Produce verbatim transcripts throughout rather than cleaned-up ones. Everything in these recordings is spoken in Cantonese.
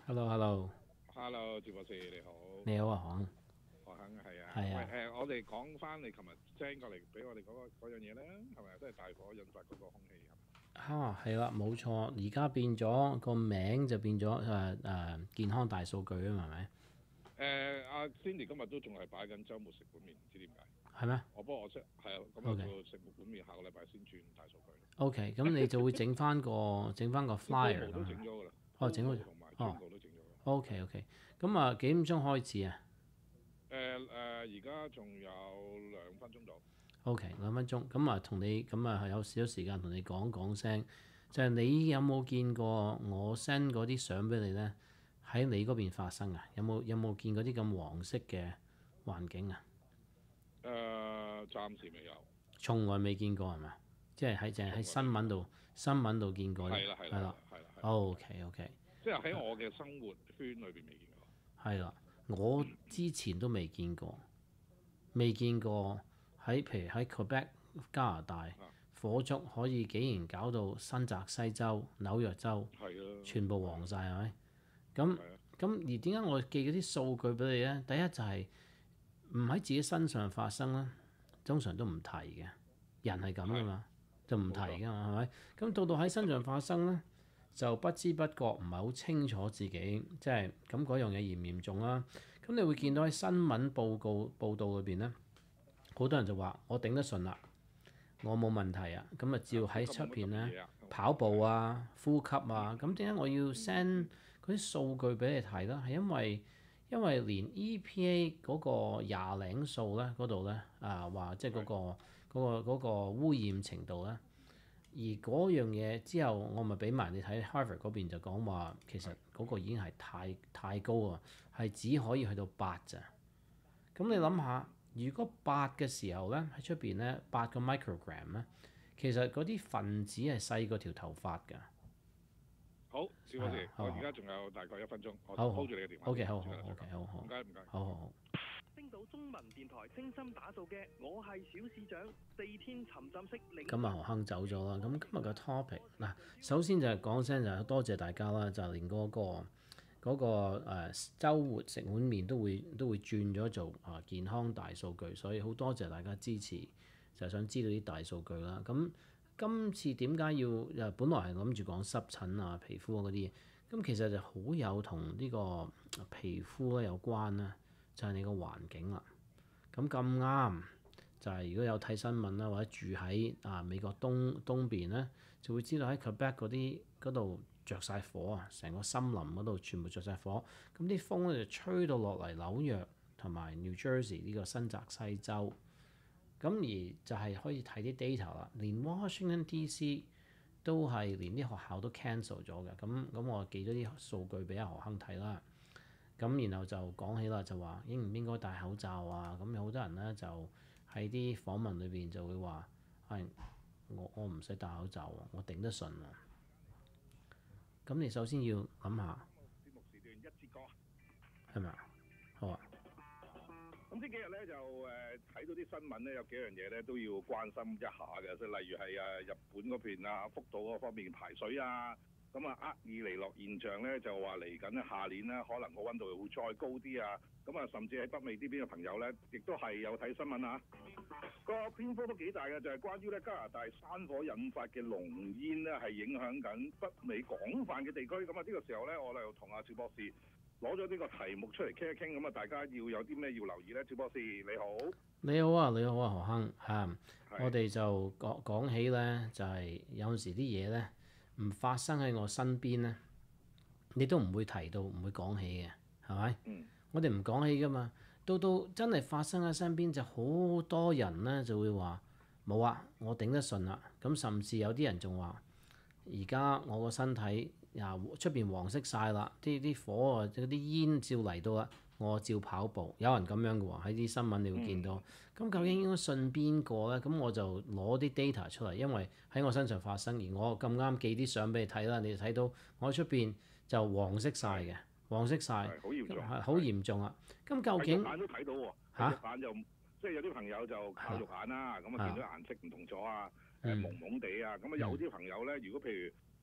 Hello，Hello，Hello， Hello，趙博士你好。 你好啊，行。 何肯係啊， 係啊， 喂誒，我哋講翻你琴日 send 過嚟俾我哋嗰、嗰個嗰樣嘢咧，係咪都係大火引發嗰個空氣係咪？ 嚇係啦，冇錯。而家變咗個名就變咗誒誒健康大數據啊嘛，係咪？ 誒阿 Cindy 今日都仲係擺緊週末食碗麵，唔知點解。 係咩我幫我識係啊，咁啊 ？OK 叫食碗麵，下個禮拜先轉大數據。 OK，咁你就會整翻個整翻個 flyer 啲 promo 都整咁啊。 咗㗎啦， 哦，整好同埋專哦。 告都整咗㗎。 OK OK，咁啊幾點鐘開始啊？ 誒誒，而家仲有兩分鐘到。 OK，兩分鐘，咁啊同你咁啊有少少時間同你講講聲，就係、是、你有冇見過我 send 嗰啲相俾你咧？喺你嗰邊發生啊？有冇有冇見嗰啲咁黃色嘅環境啊？ 誒、呃，暫時未有。 從來未見過係咪？即係喺淨係喺新聞度新聞度見過。 係啦係啦係啦係啦。 OK OK， 即係喺我嘅生活圈裏邊未見過。 係啦，我之前都未見過，未見過喺譬如喺 Quebec 加拿大火燭可以竟然搞到新澤西州、紐約州全部黃晒係咪？咁咁而點解我寄嗰啲數據俾你咧？第一就係唔喺自己身上發生啦，通常都唔提嘅，人係咁噶嘛，就唔提噶嘛，係咪？咁到到喺身上發生咧，就不知不覺唔係好清楚自己即係咁嗰樣嘢嚴唔嚴重啦。咁你會見到喺新聞報告報導裏邊咧，好多人就話我頂得順啦，我冇問題啊。咁啊，照喺出邊咧跑步啊、呼吸啊，咁點解我要 send 嗰啲數據俾你睇咧？係因為因為連 E P A 嗰個廿零數咧嗰度咧啊話即係嗰個嗰個嗰個污染程度咧。而嗰樣嘢之後，我咪俾埋你睇 Harvard 嗰邊就講話，其實嗰個已經係太太高啊，係只可以去到八咋。咁你諗下，如果八嘅時候咧喺出邊咧八個 microgram 咧，其實嗰啲分子係細過條頭髮㗎。 好，趙博士，我而家仲有大概一分鐘，我 hold 住你嘅電話。 OK，好好 OK，好好。 唔該唔該。 好好好。 星島中文電台精心打造嘅我係小市長四天沉浸式領。 咁啊何坑走咗啦。咁今日嘅 topic 嗱，首先就係講聲就係多謝大家啦，就連嗰個嗰個誒週末食碗麵都會都會轉咗做啊健康大數據，所以好多謝大家支持，就係想知道啲大數據啦。咁今次點解要誒？本來係諗住講濕疹啊、皮膚嗰啲嘢，咁其實就好有同呢個皮膚咧有關啦，就係你個環境啦。咁咁啱就係如果有睇新聞啦，或者住喺啊美國東東邊咧，就會知道喺 Quebec 嗰啲嗰度着晒火啊，成個森林嗰度全部着晒火。咁啲風咧就吹到落嚟紐約同埋 New Jersey 呢個新澤西州。咁而就係可以睇啲 data 啦，連 Washington D C 都係連啲學校都 cancel 咗嘅。咁咁我寄咗啲數據俾阿何坑睇啦。咁然後就講起啦，就話應唔應該戴口罩啊？咁有好多人咧就喺啲訪問裏邊就會話係我我唔使戴口罩喎，我頂得順啊。咁你首先要諗下節目時段一節歌係咪啊？好啊。 咁呢幾日咧就誒睇到啲新聞咧，有幾樣嘢咧都要關心一下嘅，即係例如係誒日本嗰邊啊，福島嗰方面排水啊，咁啊厄爾尼諾現象咧就話嚟緊咧下年咧可能個溫度會再高啲啊，咁啊甚至喺北美呢邊嘅朋友咧，亦都係有睇新聞啊，個篇幅都幾大嘅，就係關於咧加拿大山火引發嘅濃煙咧係影響緊北美廣泛嘅地區，咁啊呢個時候咧我哋又同阿趙博士攞咗呢個題目出嚟傾一傾，咁啊大家要有啲咩要留意咧？趙博士你好， 你好啊，你好啊，何坑嚇，我哋就講講起咧，就係、是、有陣時啲嘢咧唔發生喺我身邊咧，你都唔會提到，唔會講起嘅，係咪？嗯、我哋唔講起噶嘛，到到真係發生喺身邊，就好多人咧就會話冇啊，我頂得順啦。咁甚至有啲人仲話，而家我個身體啊出邊黃色晒啦，啲啲火啊，嗰啲煙照嚟到啦，我照跑步。有人咁樣嘅喎，喺啲新聞你會見到。咁、嗯、究竟應該信邊個咧？咁我就攞啲 data 出嚟，因為喺我身上發生，而我咁啱寄啲相俾你睇啦，你就睇到我喺出邊就黃色晒嘅，黃色晒， 好嚴重， 係好嚴重啊！咁究竟眼都睇到喎， 嚇眼就即係有啲朋友就靠肉眼啦，咁啊見到顏色唔同咗啊，誒、 嗯、 蒙蒙地啊，咁啊有啲朋友咧，如果譬如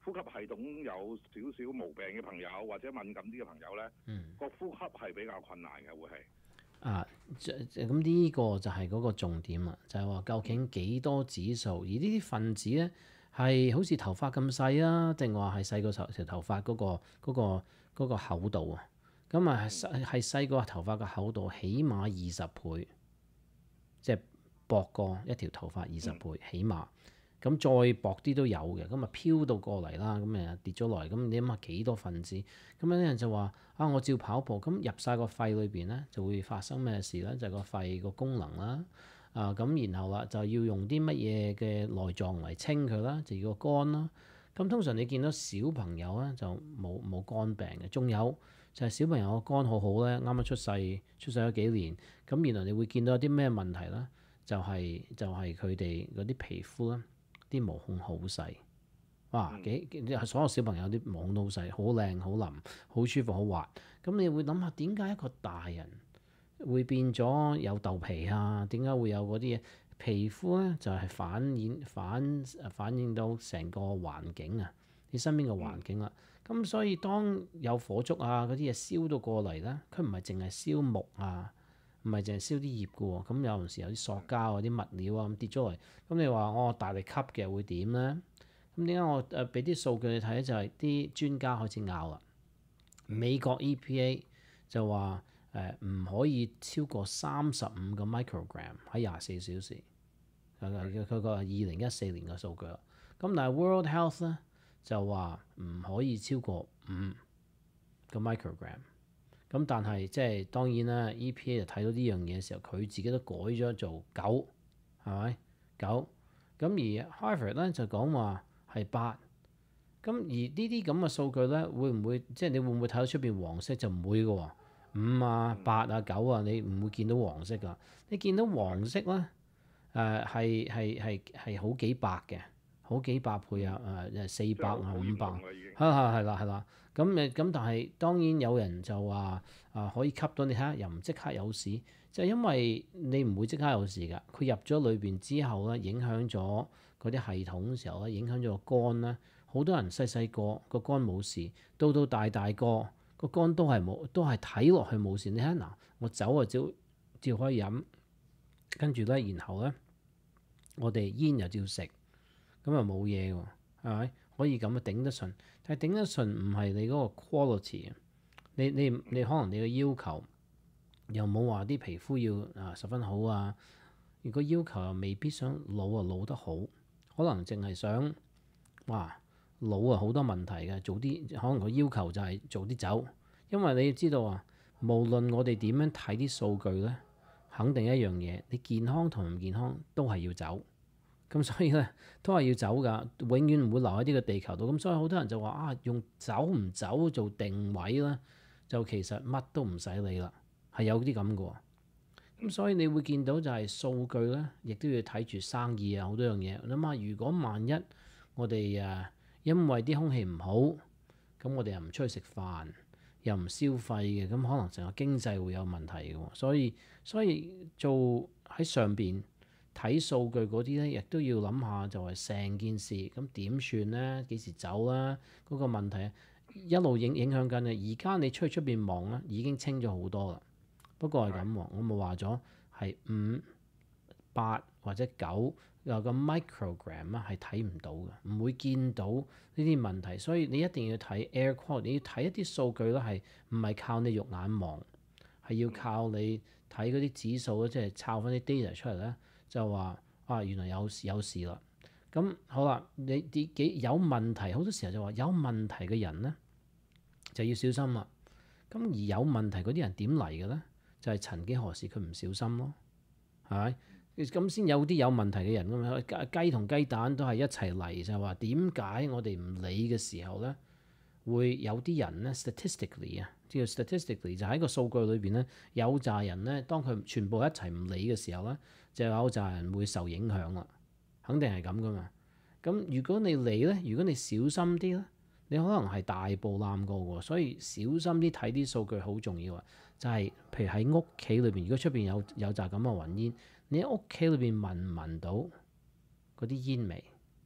呼吸系統有少少毛病嘅朋友，或者敏感啲嘅朋友咧， 嗯， 個呼吸係比較困難嘅，會係。 啊，咁呢個就係嗰個重點啦，就係話究竟幾多指數，而呢啲分子咧係好似頭髮咁細啊，定話係細過頭條頭髮嗰個嗰個嗰個厚度啊？咁啊係細係細過頭髮嘅厚度，起碼二十倍，即係薄過一條頭髮二十倍，起碼。咁再薄啲都有嘅，咁啊飄到過嚟啦，咁誒跌咗落嚟，咁你諗下幾多分子？咁有啲人就話啊，我照跑步，咁入晒個肺裏邊咧，就會發生咩事咧？就係個肺個功能啦，啊咁然後啦，就要用啲乜嘢嘅內臟嚟清佢啦，就要個肝啦。咁通常你見到小朋友咧就冇冇肝病嘅，仲有就係小朋友個肝好好咧，啱啱出世出世咗幾年，咁原來你會見到有啲咩問題咧？就係就係佢哋嗰啲皮膚咧。啲毛孔好細，哇！幾所有小朋友啲毛孔都好細，好靚、好腍、好舒服、好滑。咁你會諗下點解一個大人會變咗有痘皮啊？點解會有嗰啲嘢？皮膚咧就係、是、反映反反映到成個環境啊，你身邊嘅環境啦。咁所以當有火燭啊嗰啲嘢燒到過嚟咧，佢唔係淨係燒木啊。唔係淨係燒啲葉嘅喎，咁有陣時有啲塑膠啊、啲物料啊咁跌咗落嚟，咁你話我大力吸嘅會點咧？咁點解我誒俾啲數據你睇咧？就係、是、啲專家開始拗啦。美國 E P A 就話誒唔可以超過三十五個 microgram 喺廿四小時，佢佢個二零一四年嘅數據啦。咁但係 World Health 咧就話唔可以超過五個 microgram。咁但係即係當然啦 ，E P A 就睇到呢樣嘢嘅時候，佢自己都改咗做九，係咪九？咁而 Harvard 咧就講話係八。咁而呢啲咁嘅數據咧，會唔會即係你會唔會睇到出邊黃色就唔會嘅喎？五啊、八啊、九啊，你唔會見到黃色㗎。你見到黃色咧，誒係係係係好幾百嘅，好幾百倍啊！誒四百啊、五百，係係係啦係啦。咁誒咁，但係當然有人就話啊，可以吸到你睇下，又唔即刻有事，就係因為你唔會即刻有事㗎。佢入咗裏邊之後咧，影響咗嗰啲系統嘅時候咧，影響咗個肝咧。好多人細細個個肝冇事，到到大大個個肝都係冇，都係睇落去冇事。你睇下嗱，我酒啊照照可以飲，跟住咧，然後咧我哋煙又照食，咁啊冇嘢喎，係咪？可以咁啊頂得順，但係頂得順唔係你嗰個 quality 啊，你你你可能你嘅要求又冇話啲皮膚要啊十分好啊，如果要求又未必想老啊老得好，可能淨係想哇老啊好多問題嘅，做啲可能個要求就係做啲酒，因為你要知道啊，無論我哋點樣睇啲數據咧，肯定一樣嘢，你健康同唔健康都係要走。咁所以咧都係要走㗎，永遠唔會留喺呢個地球度。咁所以好多人就話啊，用走唔走做定位咧，就其實乜都唔使理啦，係有啲咁嘅喎。咁所以你會見到就係數據咧，亦都要睇住生意啊，好多樣嘢。諗下如果萬一我哋誒因為啲空氣唔好，咁我哋又唔出去食飯，又唔消費嘅，咁可能成個經濟會有問題嘅喎。所以所以做喺上邊睇數據嗰啲咧，亦都要諗下就係成件事咁點算咧？幾時走啦？嗰、那個問題一路影影響緊嘅。而家你出去出邊望咧，已經清咗好多啦。不過係咁喎，我咪話咗係五、八或者九有個 microgram 啊，係睇唔到嘅，唔會見到呢啲問題。所以你一定要睇 air quality，你要睇一啲數據咧，係唔係靠你肉眼望，係要靠你睇嗰啲指數咧，即係抄翻啲 data 出嚟咧。就話啊，原來有事有事啦。咁好啦，你啲幾有問題，好多時候就話有問題嘅人咧就要小心啦。咁而有問題嗰啲人點嚟嘅咧？就係、是、曾幾何時佢唔小心咯，係咪？咁先有啲有問題嘅人㗎嘛。雞同雞蛋都係一齊嚟，就係話點解我哋唔理嘅時候咧，會有啲人咧 statistically 啊，叫 statistically 就喺個數據裏邊咧，有紮人咧，當佢全部一齊唔理嘅時候咧，就有紮人會受影響啦，肯定係咁噶嘛。咁如果你理咧，如果你小心啲咧，你可能係大步攬過喎。所以小心啲睇啲數據好重要啊。就係、是、譬如喺屋企裏邊，如果出邊有有紮咁嘅雲煙，你喺屋企裏邊聞唔聞到嗰啲煙味？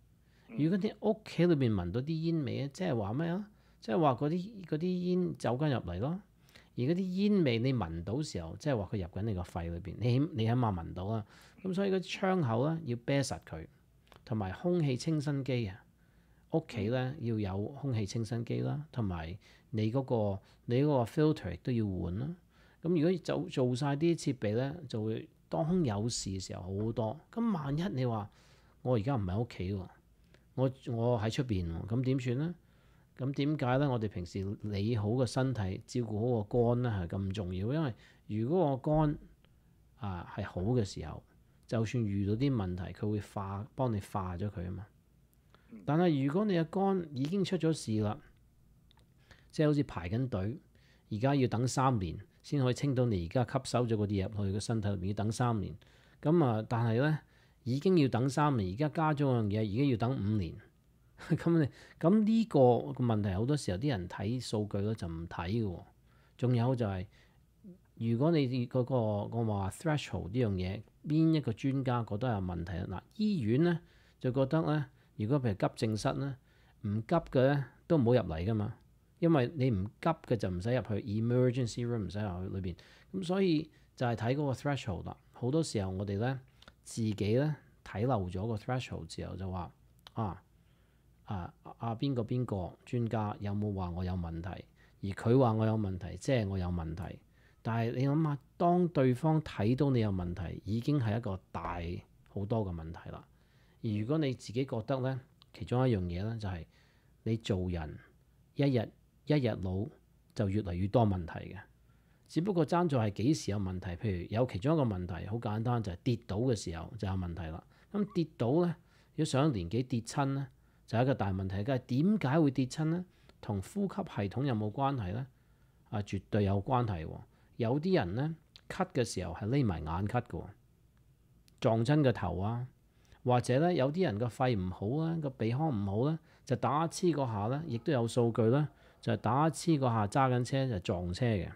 如果啲屋企裏邊聞到啲煙味咧，即係話咩啊？即係話嗰啲嗰啲煙走緊入嚟咯。而嗰啲煙味你聞到時候，即係話佢入緊你個肺裏邊，你起你起碼聞到啦。咁所以嗰啲窗口咧要啤實佢，同埋空氣清新機啊。屋企咧要有空氣清新機啦，同埋你嗰、個你嗰個 filter 亦都要換啦。咁如果做做晒啲設備咧，就會當有事嘅時候好好多。咁萬一你話我而家唔喺屋企喎，我我喺出邊喎，咁點算咧？咁點解咧？我哋平時理好個身體，照顧好個肝咧係咁重要。因為如果個肝啊係好嘅時候，就算遇到啲問題，佢會化幫你化咗佢啊嘛。但係如果你嘅肝已經出咗事啦，即係好似排緊隊，而家要等三年先可以清到你而家吸收咗嗰啲嘢入去個身體入面，要等三年。咁啊，但係咧已經要等三年，而家加咗樣嘢，而家要等五年。咁你咁呢個個問題好多時候啲人睇數據咧就唔睇嘅喎。仲有就係、是、如果你嗰、嗰個我話 threshold 呢樣嘢，邊一個專家覺得有問題啊？嗱，醫院咧就覺得咧。如果譬如急症室咧，唔急嘅咧都唔好入嚟噶嘛，因為你唔急嘅就唔使入去 emergency room，唔使入去裏邊。咁所以就係睇嗰個 threshold 啦。好多時候我哋咧自己咧睇漏咗個 threshold 之後就話啊啊啊邊個邊個專家有冇話我有問題？而佢話我有問題，即係我有問題。但係你諗下，當對方睇到你有問題，已經係一個大好多嘅問題啦。而如果你自己覺得咧，其中一樣嘢咧就係你做人一日一日老就越嚟越多問題嘅，只不過爭在係幾時有問題。譬如有其中一個問題好簡單，就係跌倒嘅時候就有問題啦。咁跌倒咧，如果上咗年紀跌親咧，就係一個大問題。咁係點解會跌親咧？同呼吸系統有冇關係咧？啊，絕對有關係喎。有啲人咧咳嘅時候係匿埋眼咳嘅，撞親個頭啊！或者咧，有啲人個肺唔好啦，個鼻腔唔好啦，就打黐嗰下咧，亦都有數據啦，就係打黐嗰下揸緊車就撞車嘅。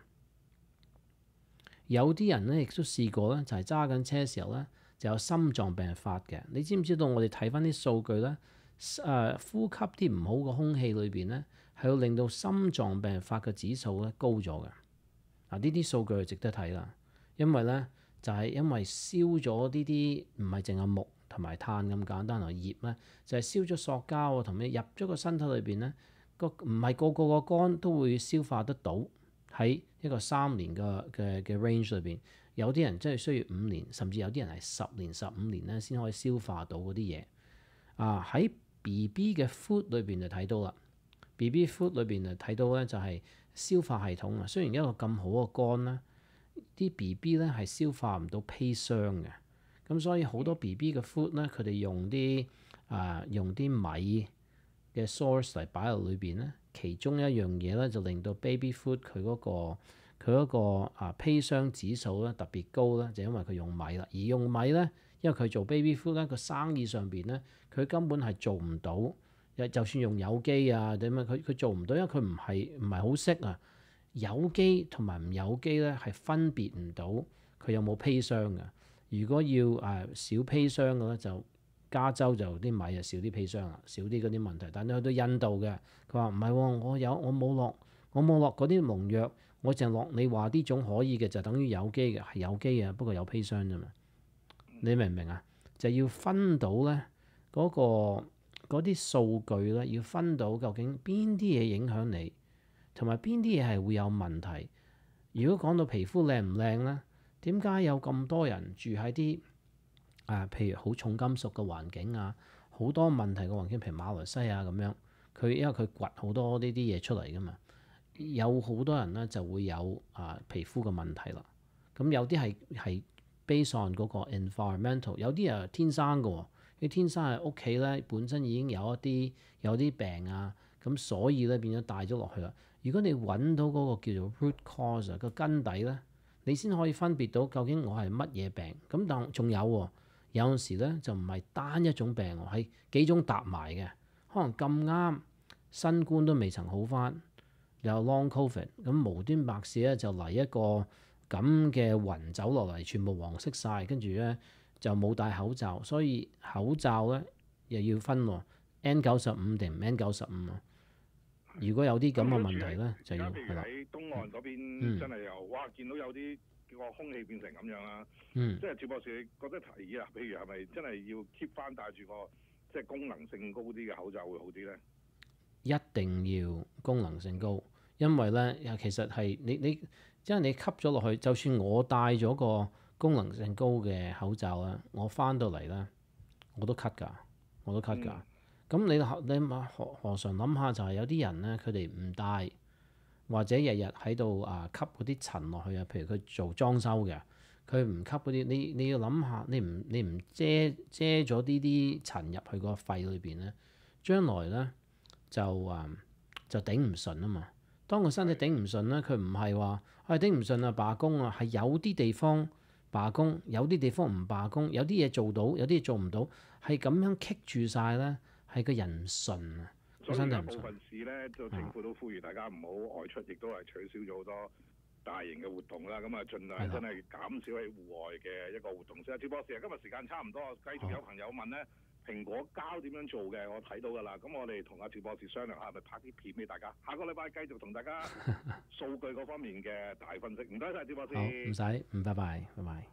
有啲人咧亦都試過咧，就係揸緊車嘅時候咧就有心臟病發嘅。你知唔知道？我哋睇翻啲數據咧，誒、呃、呼吸啲唔好嘅空氣裏邊咧，係會令到心臟病發嘅指數咧高咗嘅。嗱，呢啲數據就值得睇啦，因為咧就係、是、因為燒咗呢啲唔係淨係木同埋碳咁簡單，同葉咧就係、是、燒咗塑膠啊，同你入咗個身體裏邊咧，個唔係個個個肝都會消化得到。喺一個三年嘅嘅嘅 range 裏邊，有啲人真係需要五年，甚至有啲人係十年、十五年咧先可以消化到嗰啲嘢。啊，喺 B B 嘅 food 裏邊就睇到啦 ，B B food 裏邊就睇到咧就係消化系統啊。雖然一個咁好嘅肝咧，啲 B B 咧係消化唔到砒霜嘅。咁所以好多 B B 嘅 food 咧，佢哋用啲啊用啲米嘅 source 嚟擺喺裏邊咧，其中一樣嘢咧就令到 baby food 佢嗰個佢嗰個啊砒霜指數咧特別高咧，就因為佢用米啦。而用米咧，因為佢做 baby food 咧個生意上邊咧，佢根本係做唔到。就算用有機啊點樣，佢佢做唔到，因為佢唔係唔係好識啊。有機同埋唔有機咧係分別唔到佢有冇砒霜嘅。如果要誒少砒霜嘅咧，就加州就啲米就少啲砒霜啦，少啲嗰啲問題。但係去到印度嘅，佢話唔係喎，我有我冇落我冇落嗰啲農藥，我淨落你話呢種可以嘅就等於有機嘅，係有機嘅，不過有砒霜啫嘛。你明唔明啊？就要分到咧嗰個嗰啲數據咧，要分到究竟邊啲嘢影響你，同埋邊啲嘢係會有問題。如果講到皮膚靚唔靚咧？點解有咁多人住喺啲啊，譬如好重金屬嘅環境啊，好多問題嘅環境，譬如馬來西亞咁樣，佢因為佢掘好多呢啲嘢出嚟噶嘛，有好多人咧就會有啊皮膚嘅問題啦。咁有啲係係 based on 嗰個 environmental， 有啲係天生嘅喎，你天生喺屋企咧本身已經有一啲有啲病啊，咁所以咧變咗帶咗落去啦。如果你揾到嗰個叫做 root cause 個根底咧，你先可以分別到究竟我係乜嘢病。咁但仲有喎，有陣時咧就唔係單一種病喎，係幾種搭埋嘅。可能咁啱新冠都未曾好翻，有 long covid， 咁無端白事咧就嚟一個咁嘅雲走落嚟，全部黃色晒，跟住咧就冇戴口罩，所以口罩咧又要分喎 N 九十五定唔 N 九十五啊？如果有啲咁嘅問題咧，就要而家譬如係啦。 喺東岸嗰邊， 嗯真係又哇見到有啲個空氣變成咁樣啦。 嗯即係趙博士，你覺得提議啊？譬如係咪真係要 keep 翻戴住個即係功能性高啲嘅口罩會好啲咧？ 一定要功能性高，因為咧其實係你你，因為你吸咗落去，就算我戴咗個功能性高嘅口罩咧，我翻到嚟咧我都咳㗎，我都咳㗎。咁、嗯、你你何何嘗諗下，就係有啲人咧，佢哋唔戴，或者日日喺度啊吸嗰啲塵落去啊，譬如佢做裝修嘅，佢唔吸嗰啲，你你要諗下，你唔你唔遮遮咗呢啲塵入去個肺裏邊咧，將來咧就啊就頂唔順啊嘛。當個身體頂唔順咧，佢唔係話係頂唔順啊罷工啊，係有啲地方罷工，有啲地方唔罷工，有啲嘢做到，有啲嘢做唔到，係咁樣棘住晒咧，係個人唔順啊。 所以而家部分市咧，就政府都呼籲大家唔好外出，亦都係取消咗好多大型嘅活動啦。咁啊，盡量真係減少喺戶外嘅一個活動先。趙博士，今日時間差唔多，繼續有朋友問咧，蘋果膠點樣做嘅？我睇到㗎啦。咁我哋同阿趙博士商量下，咪拍啲片俾大家。下個禮拜繼續同大家數據嗰方面嘅大分析。唔該晒，趙博士。 好，唔使，嗯，拜拜，拜拜。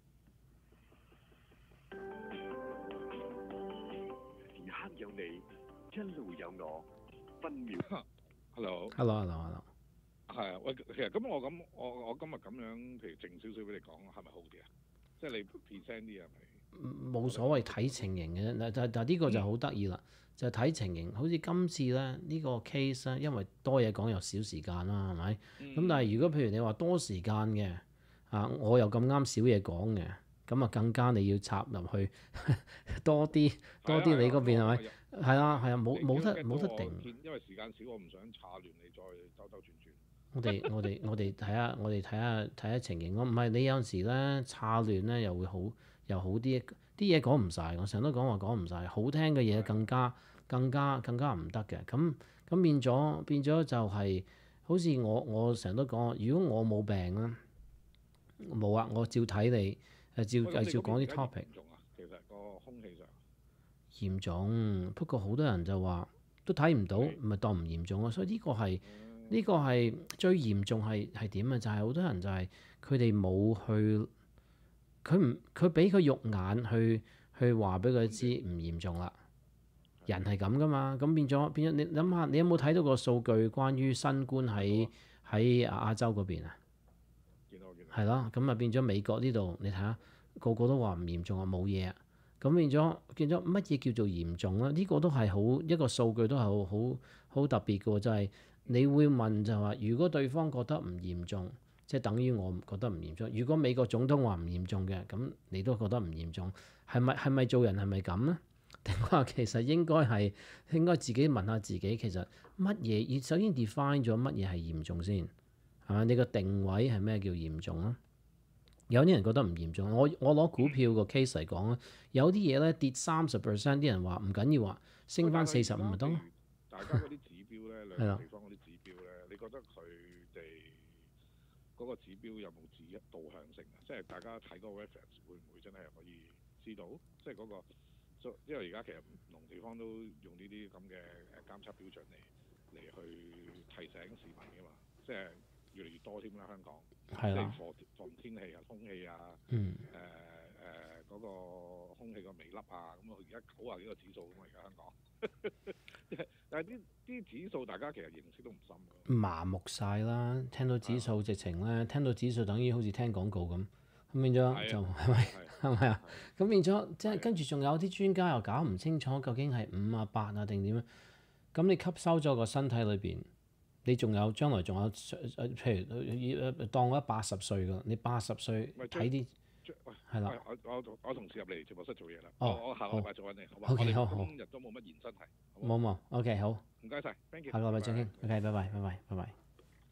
時刻有你。一路有我，分秒。 Hello，Hello，Hello，Hello。 係啊，喂，其實咁我咁我我今日咁樣，譬如靜少少俾你講，係咪好啲啊？即係你 present 啲係咪？ 冇所謂，睇情形嘅啫。但但但呢個就好得意啦，嗯、就睇情形。好似今次咧呢、呢個 case 咧，因為多嘢講又少時間啦，係咪？咁、嗯、但係如果譬如你話多時間嘅啊，我又咁啱少嘢講嘅。咁啊，更加你要插入去多啲多啲，你嗰邊係咪？係啊係啊，冇冇得冇得定。 因為時間少，我唔想岔亂你，再兜兜轉轉。 我哋我哋我哋睇下，我哋睇下睇下情形咯。唔係你有陣時咧岔亂咧，又會好又好啲。啲嘢講唔晒，我成日都講話講唔晒。好聽嘅嘢更加更加更加唔得嘅。咁咁變咗變咗就係、是、好似我我成日都講，如果我冇病啦，冇啊，我照睇你。誒照誒照講啲 topic， 其實個空氣上嚴重，不過好多人就話都睇唔到，咪當唔嚴重咯。所以呢個係呢、嗯、個係最嚴重係係點啊？就係、是、好多人就係佢哋冇去，佢唔佢俾佢肉眼去去話俾佢知唔嚴重啦。人係咁噶嘛，咁變咗變咗，你諗下，你有冇睇到個數據關於新冠喺喺亞洲嗰邊啊？係咯，咁啊變咗美國呢度，你睇下個個都話唔嚴重啊，冇嘢啊，咁變咗變咗乜嘢叫做嚴重咧？呢、呢個都係好一個數據都係好好好特別嘅喎，就係、係、你會問就話，如果對方覺得唔嚴重，即係等於我覺得唔嚴重。如果美國總統話唔嚴重嘅，咁你都覺得唔嚴重，係咪係咪做人係咪咁咧？定話其實應該係應該自己問下自己，其實乜嘢要首先 define 咗乜嘢係嚴重先？係咪？你個定位係咩叫嚴重啊？有啲人覺得唔嚴重，我我攞股票個 case 嚟講啦，有啲嘢咧跌三十 percent， 啲人話唔緊要，話升翻四十五咪得咯。 大家嗰啲指標咧，兩個地方嗰啲指標咧，你覺得佢哋嗰個指標有冇指一導向性啊？即係大家睇嗰個 reference 會唔會真係可以知道？即係嗰個，因為而家其實唔同地方都用呢啲咁嘅誒監測標準嚟嚟去提醒市民㗎嘛，即係。越嚟越多添啦，香港， 係啦， 防防天氣啊、空氣啊， 嗯， 誒誒嗰個空氣個微粒啊，咁啊而家九啊幾個指數咁啊，而家香港，但係啲啲指數大家其實認識都唔深㗎。麻木晒啦，聽到指數直情咧，聽到指數等於好似聽廣告咁，咁變咗就係咪係咪啊？咁變咗即係跟住仲有啲專家又搞唔清楚究竟係五啊八啊定點樣？咁你吸收咗個身體裏邊。你仲有將來仲有譬如當我八十歲㗎，你八十歲睇啲係啦。 我我我同事入嚟直播室做嘢啦。 哦， 我下個禮拜做緊你，好嘛 ？OK，好好。 今日都冇乜延伸題。 冇冇 ，OK， 好。 唔該晒 thank you。 下個禮拜再傾 ，OK，拜拜，拜拜，拜拜。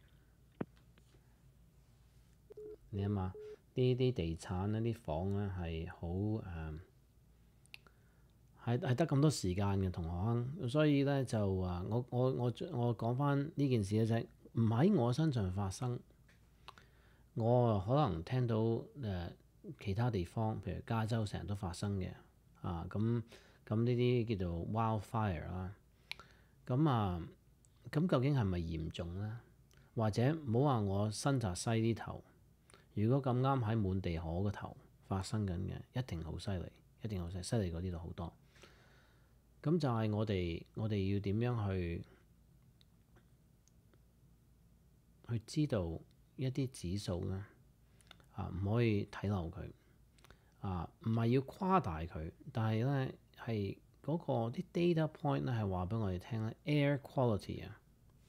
你諗下，呢啲地產咧，啲房咧係好誒。係係得咁多時間嘅同學，所以咧就話我我我我講翻呢件事咧就係唔喺我身上發生，我可能聽到誒、呃、其他地方，譬如加州成日都發生嘅啊，咁咁呢啲叫做 Wildfire 啦。咁啊，咁究竟係咪嚴重咧？或者唔好話我新澤西呢頭，如果咁啱喺滿地可嗰頭發生緊嘅，一定好犀利，一定好犀利，犀利過呢度好多。咁就係我哋我哋要點樣去去知道一啲指數咧？啊，唔可以睇漏佢啊，唔係要誇大佢，但係咧係嗰個啲 data point 咧係話俾我哋聽咧 ，air quality 啊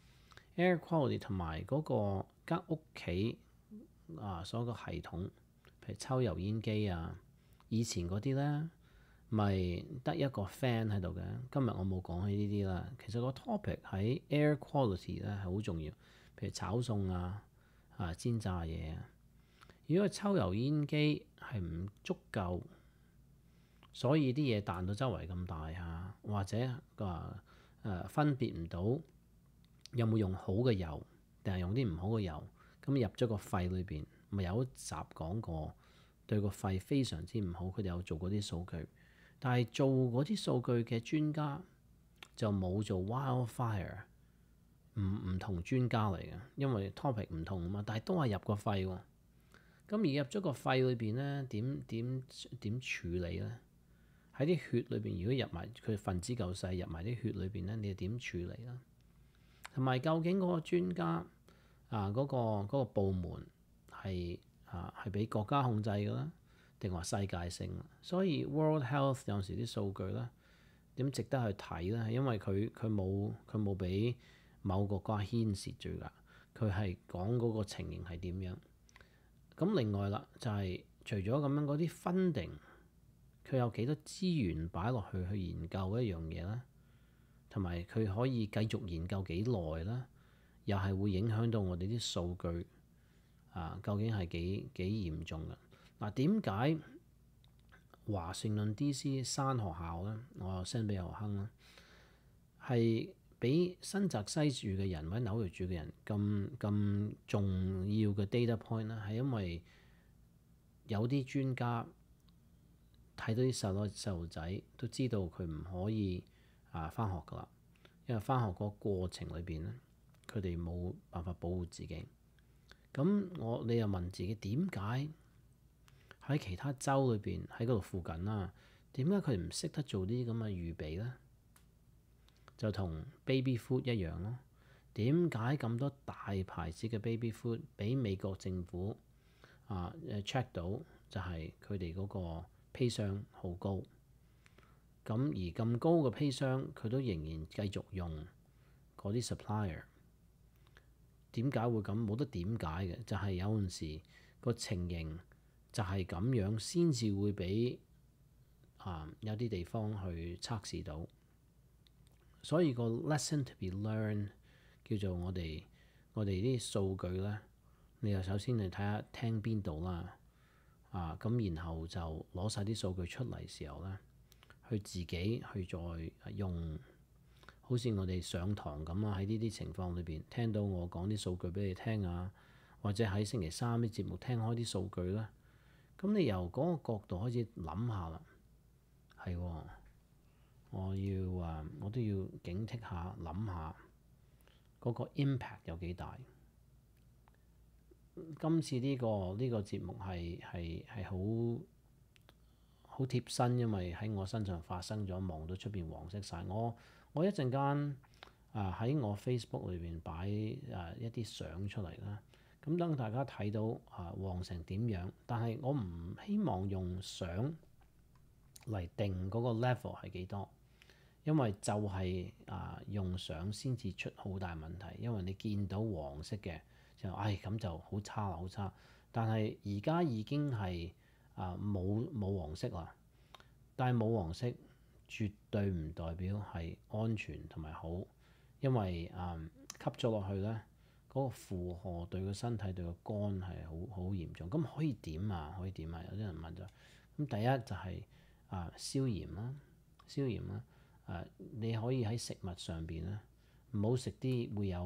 ，air quality 同埋嗰個間屋企啊所有個系統，譬如抽油煙機啊，以前嗰啲咧咪得一個 fan 喺度嘅。今日我冇講起呢啲啦。其實個 topic 喺 air quality 咧係好重要，譬如炒餸啊、啊煎炸嘢啊。如果抽油煙機係唔足夠，所以啲嘢彈到周圍咁大啊，或者啊誒、呃、分別唔到有冇用好嘅油，定係用啲唔好嘅油，咁入咗個肺裏邊，咪有一集講過對個肺非常之唔好。佢哋有做過啲數據，但係做嗰啲數據嘅專家就冇做 wildfire， 唔唔同專家嚟嘅，因為 topic 唔同啊嘛，但係都係入個肺喎。咁而入咗個肺裏邊咧，點點點處理咧？喺啲血裏邊，如果入埋佢分子夠細，入埋啲血裏邊咧，你又點處理啦？同埋究竟嗰個專家啊，嗰、嗰個嗰、嗰個部門係啊係俾國家控制嘅啦，定話世界性？所以 World Health 有時啲數據咧點值得去睇咧？係因為佢佢冇佢冇俾某個國家牽涉住㗎，佢係講嗰個情形係點樣。咁另外啦，就係、是、除咗咁樣嗰啲 funding，佢有幾多資源擺落去去研究一樣嘢咧，同埋佢可以繼續研究幾耐咧，又係會影響到我哋啲數據啊，究竟係幾幾嚴重嘅嗱？點解華盛頓 D C 山學校咧，我又 send 俾何亨啦，係比新澤西住嘅人或者紐約住嘅人咁咁重要嘅 data point 咧，係因為有啲專家睇到啲細路細路仔都知道佢唔可以啊返學㗎啦，因為返學個過程裏邊咧，佢哋冇辦法保護自己。咁我你又問自己點解喺其他州裏邊喺嗰度附近啦，點解佢唔識得做啲咁嘅預備咧？就同 baby food 一樣咯。點解咁多大牌子嘅 baby food 俾美國政府啊誒 check 到就係佢哋嗰個砒霜好高？咁而咁高嘅砒霜，佢都仍然繼續用嗰啲 supplier。點解會咁？冇得點解嘅，就係、是、有陣時個情形就係咁樣，先至會俾啊有啲地方去測試到。所以個 lesson to be learned 叫做我哋我哋啲數據咧，你又首先你睇下聽邊度啦，啊咁然後就攞晒啲數據出嚟時候咧，去自己去再用，好似我哋上堂咁啊，喺呢啲情況裏邊聽到我講啲數據俾你聽啊，或者喺星期三啲節目聽開啲數據啦，咁你由嗰個角度開始諗下啦，係喎。我要啊，我都要警惕下，諗下嗰個 impact 有幾大。今次呢個呢個節目係係係好好貼身，因為喺我身上發生咗，望到出邊黃色晒。我我一陣間啊喺我 Facebook 裏邊擺啊一啲相出嚟啦，咁等大家睇到啊黃成點樣。但係我唔希望用相嚟定嗰個 level 係幾多。因為就係、是、啊用相先至出好大問題，因為你見到黃色嘅就唉咁就好差啦，好差。但係而家已經係啊冇冇黃色啦，但係冇黃色絕對唔代表係安全同埋好，因為啊吸咗落去咧嗰、那個負荷對個身體對個肝係好好嚴重。咁可以點啊？可以點啊？有啲人問咗。咁第一就係、是、啊消炎啦，消炎啦。誒、啊，你可以喺食物上邊咧，唔好食啲會有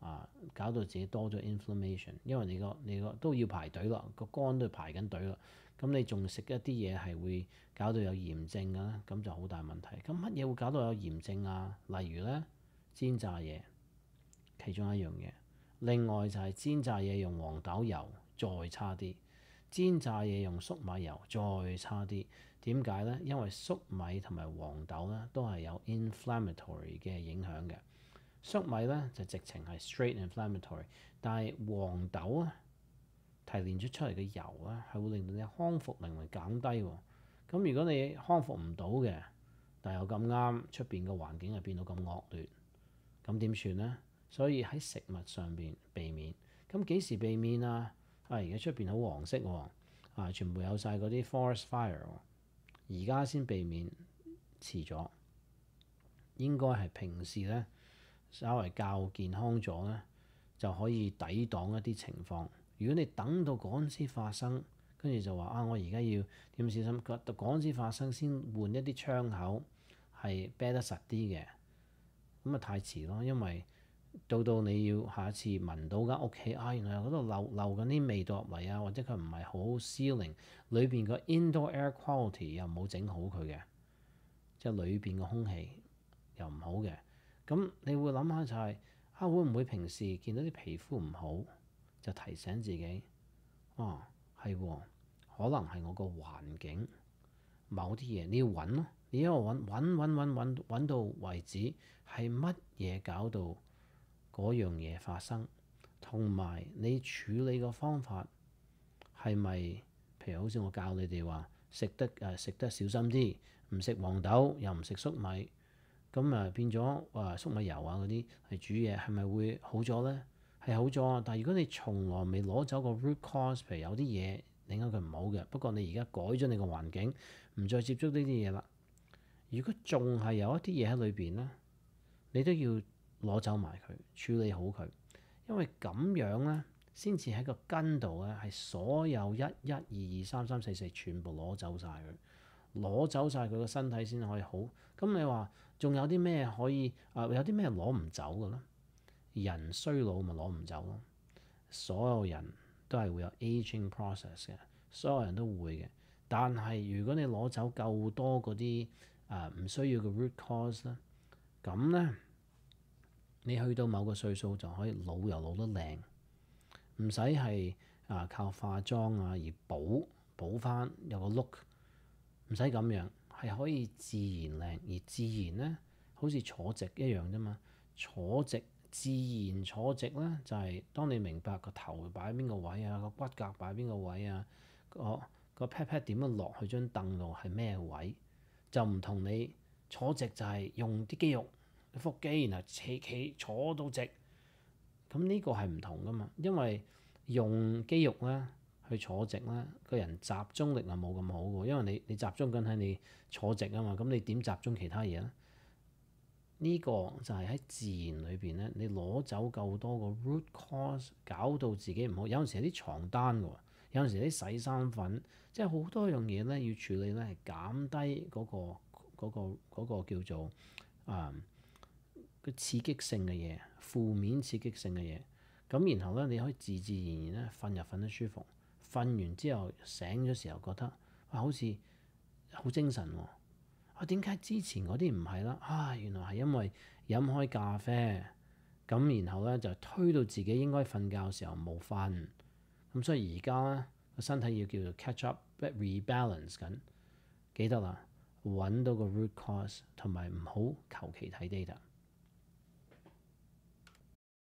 啊，搞到自己多咗 inflammation，因為你個你個都要排隊啦，個肝都排緊隊啦。咁你仲食一啲嘢係會搞到有炎症嘅咧，咁就好大問題。咁乜嘢會搞到有炎症啊？例如咧煎炸嘢，其中一樣嘢。另外就係煎炸嘢用黃豆油再差啲，煎炸嘢用粟米油再差啲。點解咧？因為粟米同埋黃豆咧都係有 inflammatory 嘅影響嘅。粟米咧就直情係 straight inflammatory，但係黃豆啊提煉咗出嚟嘅油咧係會令到你康復能力減低喎。咁如果你康復唔到嘅，但又咁啱出邊嘅環境係變到咁惡劣，咁點算咧？所以喺食物上邊避免。咁幾時避免啊？啊而家出邊好黃色喎，啊全部有晒嗰啲 forest fire 喎，而家先避免遲咗。應該係平時咧稍微較健康咗咧，就可以抵擋一啲情況。如果你等到嗰陣時發生，跟住就話啊，我而家要點小心，嗰陣時發生先換一啲窗口係啤得實啲嘅，咁啊太遲咯。因為到到你要下一次聞到間屋企啊，原來嗰度漏漏緊啲味道入嚟啊，或者佢唔係好 sealing，裏邊個 indoor air quality 又冇整好佢嘅，即係裏邊個空氣又唔好嘅。咁你會諗下就係、是、啊，會唔會平時見到啲皮膚唔好，就提醒自己啊係喎，可能係我個環境某啲嘢你要揾咯，你一路揾揾揾揾揾揾到為止係乜嘢搞到嗰樣嘢發生，同埋你處理個方法係咪？譬如好似我教你哋話食得誒食得小心啲，唔食黃豆又唔食粟米。咁啊變咗話粟米油啊嗰啲係煮嘢，係咪會好咗咧？係好咗，但係如果你從來未攞走個 root cause，譬如有啲嘢令到佢唔好嘅，不過你而家改咗你個環境，唔再接觸呢啲嘢啦。如果仲係有一啲嘢喺裏邊咧，你都要攞走埋佢，處理好佢，因為咁樣咧先至喺個根度咧係所有一一二二三三四四全部攞走晒佢，攞走晒佢個身體先可以好。咁你話？仲有啲咩可以啊？有啲咩攞唔走嘅咧？人衰老咪攞唔走咯。所有人都係會有 aging process 嘅，所有人都會嘅。但係如果你攞走夠多嗰啲啊唔需要嘅 root cause 咧，咁咧你去到某個歲數就可以老又老得靚，唔使係啊靠化妝啊而補補翻有個 look，唔使咁樣。係可以自然靚，而自然咧，好似坐直一樣啫嘛。坐直自然坐直咧，就係、是、當你明白個頭擺喺邊個位啊，個骨骼擺喺邊個位啊，個個 pat pat 點樣落去張凳度係咩位，就唔同你坐直就係用啲肌肉腹肌，然後企企坐到直。咁呢個係唔同噶嘛，因為用肌肉咧。去坐直啦，個人集中力係冇咁好嘅，因為你你集中緊喺你坐直啊嘛，咁你點集中其他嘢咧？呢、這個就係喺自然裏邊咧，你攞走夠多個 root cause，搞到自己唔好。有陣時係啲床單喎，有陣時啲洗衫粉，即係好多樣嘢咧要處理咧，係減低嗰、那個嗰、那個那個、叫做啊個刺激性嘅嘢，負面刺激性嘅嘢。咁然後咧，你可以自自然然咧瞓又瞓得舒服。瞓完之後醒咗時候覺得哇好似好精神喎、啊！啊點解之前嗰啲唔係啦？啊原來係因為飲開咖啡，咁然後咧就推到自己應該瞓覺嘅時候冇瞓，咁所以而家咧個身體要叫做 catch up、rebalance 緊。記得啦，揾到個 root cause 同埋唔好求其睇 data。